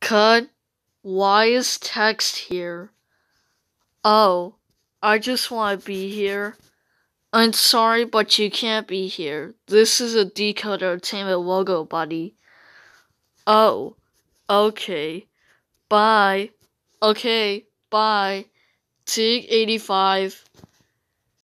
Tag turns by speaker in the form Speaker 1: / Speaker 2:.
Speaker 1: Cut. Why is text here? Oh, I just want to be here. I'm sorry, but you can't be here. This is a Decoder Entertainment logo, buddy. Oh, okay. Bye. Okay, bye. Tig 85.